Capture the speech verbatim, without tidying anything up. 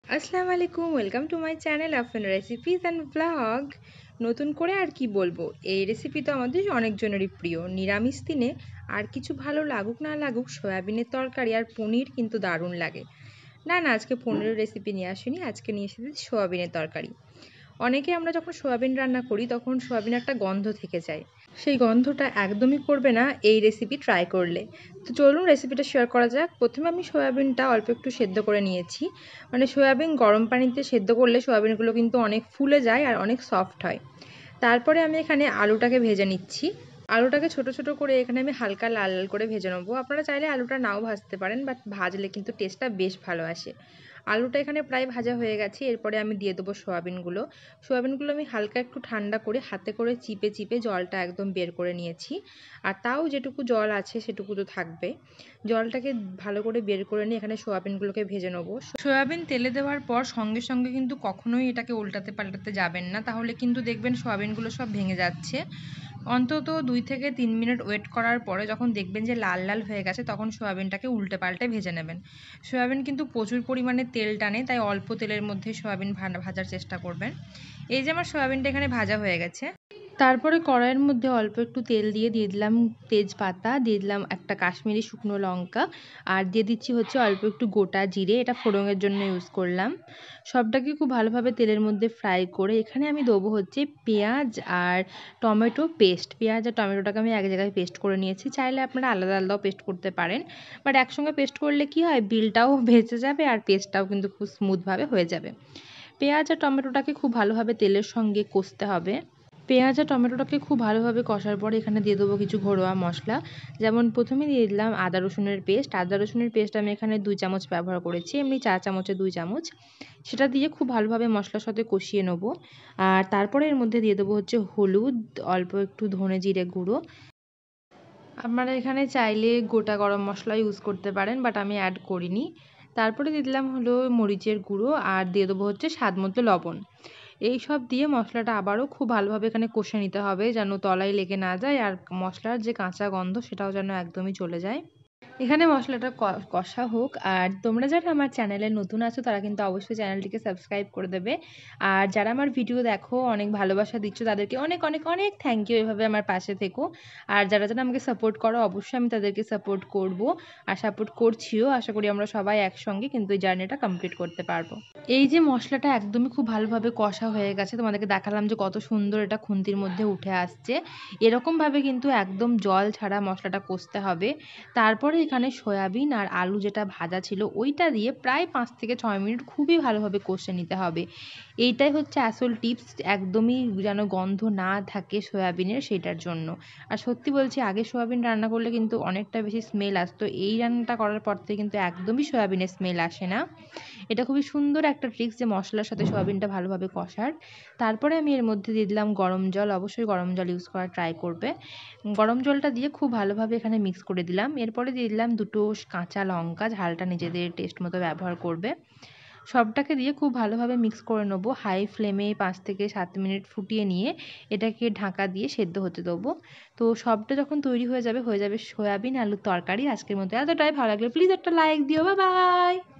আসসালামু আলাইকুম, welcome to my channel Afin recipes and blog. নতুন করে আর কি বলবো, এই রেসিপি তো আমাদের অনেকজনেরই প্রিয়। নিরামিষ দিনে আর কিছু ভালো লাগুক না লাগুক, সয়াবিনের তরকারি আর পনির কিন্তু দারুণ লাগে। না না, আজকে পনিরের রেসিপি নিয়ে আসিনি, আজকে নিয়ে এসেছি সোয়াবিনের তরকারি। অনেকে আমরা যখন সোয়াবিন রান্না করি তখন সোয়াবিন একটা গন্ধ থেকে যায়, সেই গন্ধটা একদমই করবে না এই রেসিপি ট্রাই করলে। তো চলুন রেসিপিটা শেয়ার করা যাক। প্রথমে আমি সয়াবিনটা অল্প একটু সেদ্ধ করে নিয়েছি। মানে সয়াবিন গরম পানিতে সেদ্ধ করলে সয়াবিনগুলো কিন্তু অনেক ফুলে যায় আর অনেক সফট হয়। তারপরে আমি এখানে আলুটাকে ভেজে নিচ্ছি। আলুটাকে ছোট ছোট করে এখানে আমি হালকা লাল লাল করে ভেজে নেবো। আপনারা চাইলে আলুটা নাও ভাজতে পারেন, বাট ভাজলে কিন্তু টেস্টটা বেশ ভালো আসে। আলুটা এখানে প্রায় ভাজা হয়ে গেছে, এরপরে আমি দিয়ে দেবো সোয়াবিনগুলো। সোয়াবিনগুলো আমি হালকা একটু ঠান্ডা করে হাতে করে চিপে চিপে জলটা একদম বের করে নিয়েছি। আর তাও যেটুকু জল আছে সেটুকু তো থাকবে। জলটাকে ভালো করে বের করে নিয়ে এখানে সোয়াবিনগুলোকে ভেজে নেবো। সয়াবিন তেলে দেওয়ার পর সঙ্গে সঙ্গে কিন্তু কখনোই এটাকে উল্টাতে পাল্টাতে যাবেন না, তাহলে কিন্তু দেখবেন সয়াবিনগুলো সব ভেঙে যাচ্ছে। অন্তত দুই থেকে তিন মিনিট ওয়েট করার পরে যখন দেখবেন যে লাল লাল হয়ে গেছে, তখন সয়াবিনটাকে উল্টে পাল্টে ভেজে নেবেন। সয়াবিন কিন্তু প্রচুর পরিমাণে তেল টানে, তাই অল্প তেলের মধ্যে সয়াবিন ভাজার চেষ্টা করবেন। এই যে আমার সয়াবিনটা এখানে ভাজা হয়ে গেছে, তারপরে কড়াইয়ের মধ্যে অল্প একটু তেল দিয়ে দিয়ে দিলাম তেজপাতা, দিয়ে দিলাম একটা কাশ্মীরি শুকনো লঙ্কা, আর দিয়ে দিচ্ছি হচ্ছে অল্প একটু গোটা জিরে, এটা ফোড়নের জন্য ইউজ করলাম। সবটাকে খুব ভালোভাবে তেলের মধ্যে ফ্রাই করে এখানে আমি দেবো হচ্ছে পেঁয়াজ আর টমেটো পেস্ট। পেঁয়াজ আর টমেটোটাকে আমি এক জায়গায় পেস্ট করে নিয়েছি, চাইলে আপনারা আলাদা আলাদাও পেস্ট করতে পারেন, বাট একসঙ্গে পেস্ট করলে কি হয়, বিলটাও ভেজে যাবে আর পেস্টটাও কিন্তু খুব স্মুথভাবে হয়ে যাবে। পেঁয়াজ আর টমেটোটাকে খুব ভালোভাবে তেলের সঙ্গে কষতে হবে। পেঁয়াজ আর টমেটোটাকে খুব ভালোভাবে কষার পরে এখানে দিয়ে দেবো কিছু ঘরোয়া মশলা। যেমন প্রথমে দিয়ে দিলাম আদা রসুনের পেস্ট। আদা রসুনের পেস্ট আমি এখানে দুই চামচ ব্যবহার করেছি, এমনি চা চামচে দুই চামচ। সেটা দিয়ে খুব ভালোভাবে মশলার সাথে কষিয়ে নেব। আর তারপরে এর মধ্যে দিয়ে দেবো হচ্ছে হলুদ, অল্প একটু ধনে জিরে গুঁড়ো। আপনারা এখানে চাইলে গোটা গরম মশলা ইউজ করতে পারেন, বাট আমি অ্যাড করিনি। তারপরে দিয়ে দিলাম হলো মরিচের গুঁড়ো, আর দিয়ে দেবো হচ্ছে স্বাদ মতো লবণ। এই সব দিয়ে মশলাটা আবারও খুব ভালোভাবে এখানে কষে নিতে হবে, যেন তলায় লেগে না যায়, আর মশলার যে কাঁচা গন্ধ সেটাও যেন একদমই চলে যায়। এখানে মশলাটা কষা হোক। আর তোমরা যারা আমার চ্যানেলে নতুন আছো তারা কিন্তু অবশ্যই চ্যানেলটিকে সাবস্ক্রাইব করে দেবে। আর যারা আমার ভিডিও দেখো অনেক ভালোবাসা দিচ্ছ, তাদেরকে অনেক অনেক অনেক থ্যাংক ইউ, এভাবে আমার পাশে থেকো। আর যারা যারা আমাকে সাপোর্ট করো অবশ্যই আমি তাদেরকে সাপোর্ট করব, আর সাপোর্ট করছিও। আশা করি আমরা সবাই একসঙ্গে কিন্তু এই জার্নিটা কমপ্লিট করতে পারবো। এই যে মশলাটা একদমই খুব ভালোভাবে কষা হয়ে গেছে, তোমাদেরকে দেখালাম যে কত সুন্দর এটা খুন্তির মধ্যে উঠে আসছে। এরকমভাবে কিন্তু একদম জল ছাড়া মশলাটা কষতে হবে। তারপরে এখানে সয়াবিন আর আলু যেটা ভাজা ছিল ওইটা দিয়ে প্রায় পাঁচ থেকে ছয় মিনিট খুবই ভালোভাবে কষে নিতে হবে। এইটাই হচ্ছে আসল টিপস, একদমই যেন গন্ধ না থাকে সয়াবিনের, সেটার জন্য। আর সত্যি বলছি, আগে সয়াবিন রান্না করলে কিন্তু অনেকটা বেশি স্মেল আসতো, এই রান্নাটা করার পর থেকে কিন্তু একদমই সয়াবিনের স্মেল আসে না। এটা খুবই সুন্দর একটা ট্রিক্স যে মশলার সাথে সয়াবিনটা ভালোভাবে কষার। তারপরে আমি এর মধ্যে দিয়ে দিলাম গরম জল, অবশ্যই গরম জল ইউজ করার ট্রাই করবে। গরম জলটা দিয়ে খুব ভালোভাবে এখানে মিক্স করে দিলাম। এরপরে দিয়ে দিলাম দুটো কাঁচা লঙ্কা, ঝালটা নিজেদের টেস্ট মতো ব্যবহার করবে। সবটাকে দিয়ে খুব ভালোভাবে মিক্স করে নেব। হাই ফ্লেমে পাঁচ থেকে সাত মিনিট ফুটিয়ে নিয়ে এটাকে ঢাকা দিয়ে সেদ্ধ হতে দেবো। তো সবটা যখন তৈরি হয়ে যাবে, হয়ে যাবে সয়াবিন আলুর তরকারি। আজকের মতো এতটাই, ভালো লাগলে প্লিজ একটা লাইক দিও। Bye by.